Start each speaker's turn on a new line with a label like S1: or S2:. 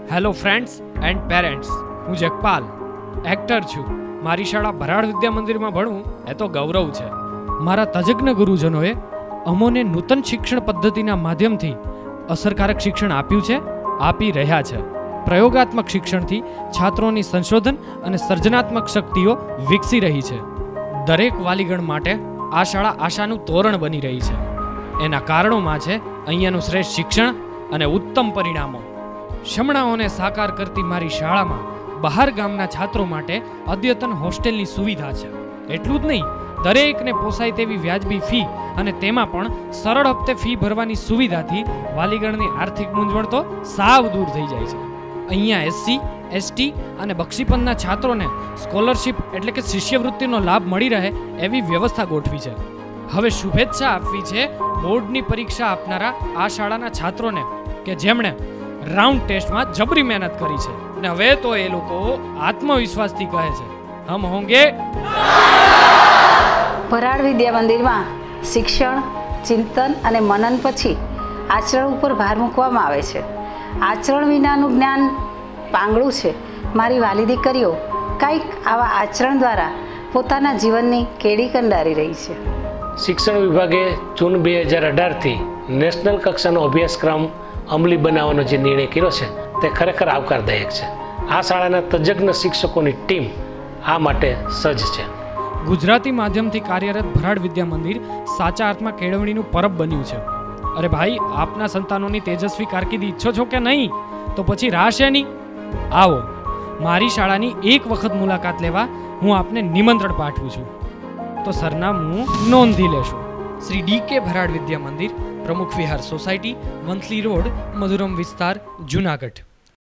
S1: Hello friends and parents, હું જગપાલ actor છું. મારી શાળા ભરાડ વિદ્યા મંદિરમાં ભણવું એ તો ગૌરવ છે. મારા તજજ્ઞ ગુરુજનોએ અમોને નૂતન શિક્ષણ પદ્ધતિના માધ્યમથી અસરકારક શિક્ષણ આપ્યું છે, આપી રહ્યા છે. પ્રયોગાત્મક શિક્ષણથી છાત્રોની સંશોધન અને સર્જનાત્મક શક્તિઓ વિકસી રહી છે. દરેક વાલીગણ માટે આ શાળા આશાનું તોરણ બની રહી છે. એના કારણોમાં છે અહીંયાનું શ્રેષ્ઠ શિક્ષણ અને ઉત્તમ પરિણામો. શમણાઓને સાકાર કરતી મારી શાળામાં બહાર ગામના છાત્રો માટે અદ્યતન હોસ્ટેલની સુવિધા છે. એટલું જ નહીં, દરેકને પોસાય તેવી વ્યાજબી ફી અને તેમાં પણ સરળ હપ્તે ફી ભરવાની સુવિધાથી વાલીગણની આર્થિક મૂંઝવણ તો સાવ દૂર થઈ જાય છે. અહીંયા એસસી, એસટી અને બક્ષીપંથના છાત્રોને સ્કોલરશિપ એટલે કે શિષ્યવૃત્તિનો લાભ મળી રહે એવી વ્યવસ્થા ગોઠવી છે. હવે શુભેચ્છા આપવી છે બોર્ડની પરીક્ષા આપનારા આ શાળાના છાત્રોને કે જેમણે રાઉન્ડ ટેસ્ટમાં જબરી મહેનત કરી છે અને હવે તો એ લોકો આત્મવિશ્વાસથી કહે છે, હમ હોંગે.
S2: ભરાડ વિદ્યા મંદિરમાં શિક્ષણ, ચિંતન અને મનન પછી આચરણ ઉપર ભાર મૂકવામાં આવે છે. આચરણ વિનાનું જ્ઞાન પાંગળું છે. મારી વાલી દીકરીઓ કંઈક આવા આચરણ દ્વારા પોતાના જીવનની કેડી કંડારી રહી છે.
S3: શિક્ષણ વિભાગે જૂન 2018થી નેશનલ કક્ષાનો અભ્યાસક્રમ અમલી બનાવવાનો જે નિર્ણય કર્યો છે તે ખરેખર આવકારદાયક છે. આ શાળાના તજજ્ઞ શિક્ષકોની ટીમ આ માટે સજ્જ છે.
S1: ગુજરાતી માધ્યમથી કાર્યરત ભરાડ વિદ્યા મંદિર સાચા અર્થમાં કેળવણીનું પરબ બન્યું છે. અરે ભાઈ, આપના સંતાનોની તેજસ્વી કારકિર્દી ઈચ્છો છો કે નહીં? તો પછી રાહ શેની? આવો, મારી શાળાની એક વખત મુલાકાત લેવા હું આપને નિમંત્રણ પાઠવું છું. તો સરનામું નોંધી લેશું. શ્રી ડી.કે. ભરાડ વિદ્યા મંદિર, પ્રમુખ વિહાર સોસાયટી, મંથલી રોડ, મધુરમ વિસ્તાર, જુનાગઢ.